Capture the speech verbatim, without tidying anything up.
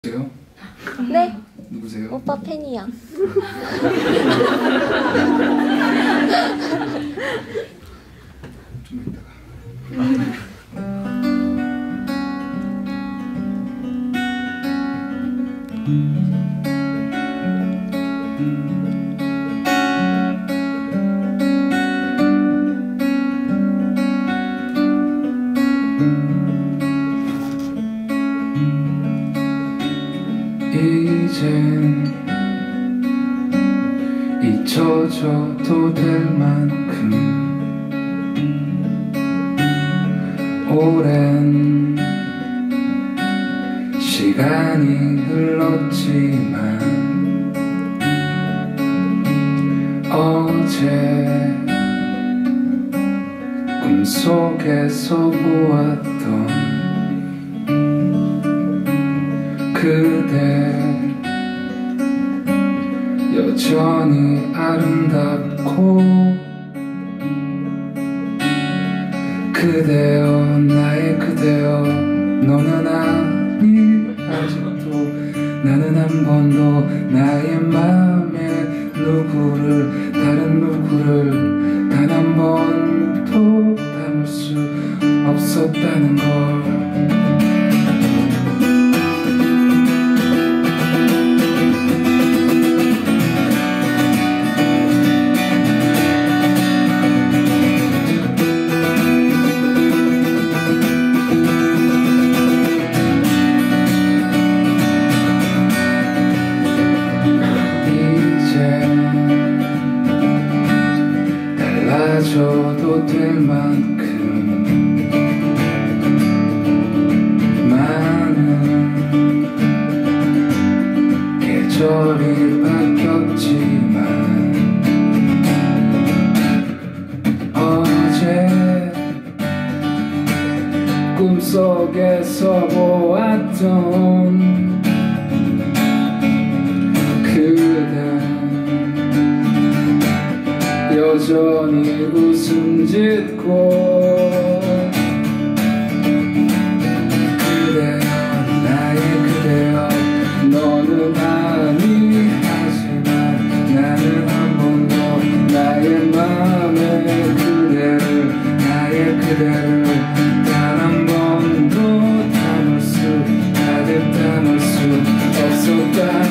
누구세요? 네? 누구세요? 오빠 팬이야. 좀 이따가. 이젠 잊혀져도 될 만큼 오랜 시간이 흘렀지만 어제 꿈속에서 보았던 그대 여전히 아름답고 그대여 나의 그대여 너는 아니 아직도 나는 한 번도 나의 맘에 누구를 다른 누구를 단 한 번도 담을 수 없었다는 걸 달라져도 될 만큼 많은 계절이 바뀌었지만 어제 꿈속에서 보았던 그대 여전히 웃음 짓고 그대여 나의 그대여 너는 아니 하지만 나는 한 번도 나의 맘에 그대를 나의 그대를 단 한 번도 담을 수 가득 담을 수 없었다